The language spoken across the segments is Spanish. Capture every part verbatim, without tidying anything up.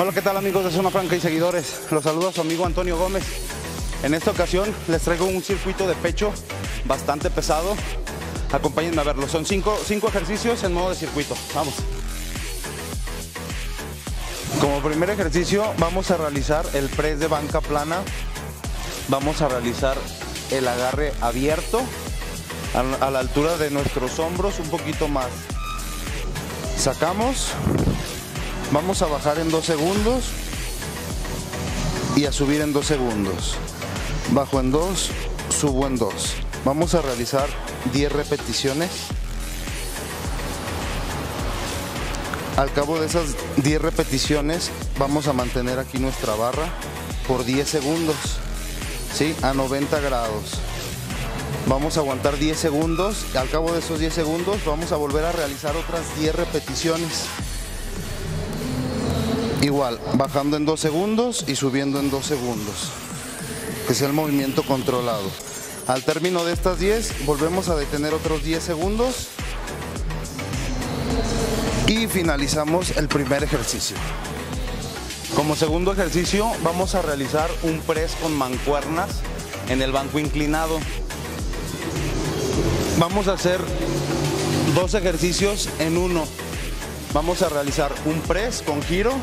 Hola, ¿qué tal amigos de Zona Franca y seguidores? Los saluda su amigo Antonio Gómez. En esta ocasión les traigo un circuito de pecho bastante pesado. Acompáñenme a verlo. Son cinco, cinco ejercicios en modo de circuito. Vamos. Como primer ejercicio vamos a realizar el press de banca plana. Vamos a realizar el agarre abierto a la altura de nuestros hombros, un poquito más. Sacamos. Vamos a bajar en dos segundos y a subir en dos segundos. Bajo en dos, subo en dos. Vamos a realizar diez repeticiones. Al cabo de esas diez repeticiones vamos a mantener aquí nuestra barra por diez segundos, ¿sí? A noventa grados. Vamos a aguantar diez segundos y al cabo de esos diez segundos vamos a volver a realizar otras diez repeticiones. Igual, bajando en dos segundos y subiendo en dos segundos, que sea el movimiento controlado. Al término de estas diez, volvemos a detener otros diez segundos y finalizamos el primer ejercicio. Como segundo ejercicio, vamos a realizar un press con mancuernas en el banco inclinado. Vamos a hacer dos ejercicios en uno. Vamos a realizar un press con giro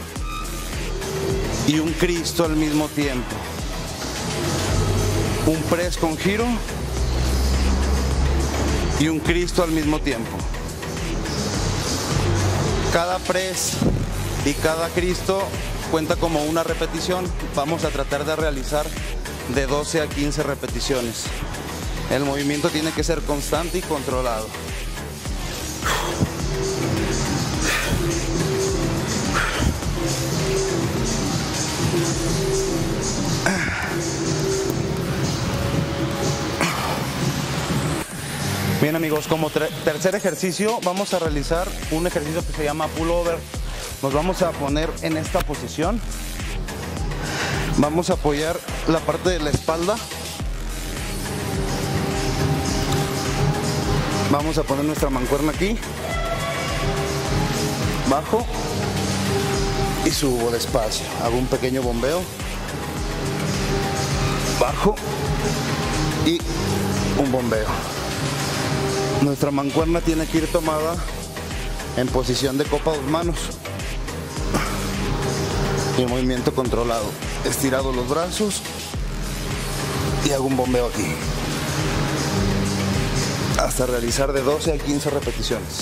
y un Cristo al mismo tiempo. Un press con giro y un Cristo al mismo tiempo. Cada press y cada Cristo cuenta como una repetición. Vamos a tratar de realizar de doce a quince repeticiones. El movimiento tiene que ser constante y controlado. Bien amigos, como tercer ejercicio vamos a realizar un ejercicio que se llama pullover. Nos vamos a poner en esta posición. Vamos a apoyar la parte de la espalda. Vamos a poner nuestra mancuerna aquí. Bajo y subo despacio. Hago un pequeño bombeo. Bajo y un bombeo. Nuestra mancuerna tiene que ir tomada en posición de copa a dos manos. Y el movimiento controlado. Estirado los brazos y hago un bombeo aquí. Hasta realizar de doce a quince repeticiones.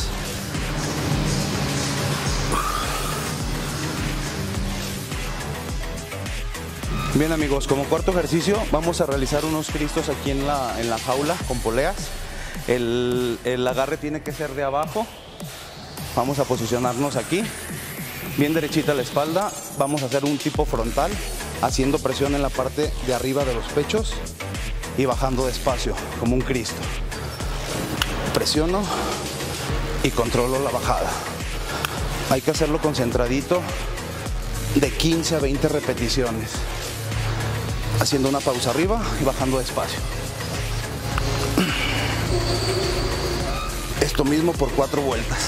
Bien amigos, como cuarto ejercicio vamos a realizar unos cristos aquí en la, en la jaula con poleas. El, el agarre tiene que ser de abajo. Vamos a posicionarnos aquí, bien derechita la espalda. Vamos a hacer un tipo frontal, haciendo presión en la parte de arriba de los pechos y bajando despacio, como un Cristo. Presiono y controlo la bajada. Hay que hacerlo concentradito, de quince a veinte repeticiones, haciendo una pausa arriba y bajando despacio. Esto mismo por cuatro vueltas.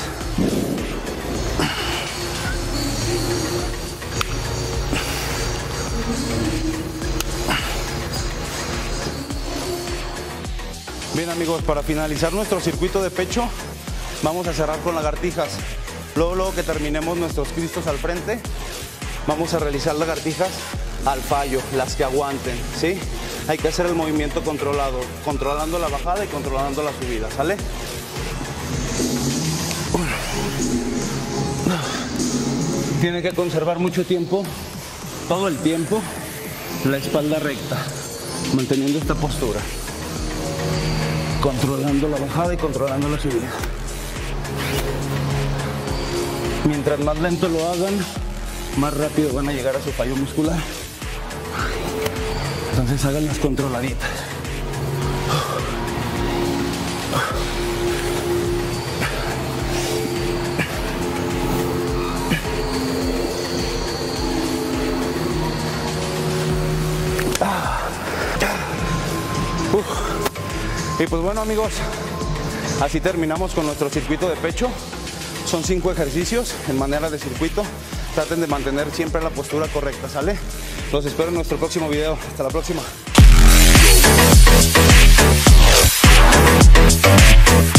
Bien amigos, para finalizar nuestro circuito de pecho vamos a cerrar con lagartijas. Luego, luego que terminemos nuestros cristos al frente, vamos a realizar lagartijas al fallo, las que aguanten, ¿sí? Hay que hacer el movimiento controlado, controlando la bajada y controlando la subida, ¿sale? Tiene que conservar mucho tiempo, todo el tiempo, la espalda recta, manteniendo esta postura, controlando la bajada y controlando la subida. Mientras más lento lo hagan, más rápido van a llegar a su fallo muscular. Entonces háganlas controladitas. Uf. Y pues bueno amigos, así terminamos con nuestro circuito de pecho. Son cinco ejercicios en manera de circuito. traten de mantener siempre la postura correcta, ¿sale? Los espero en nuestro próximo video. Hasta la próxima.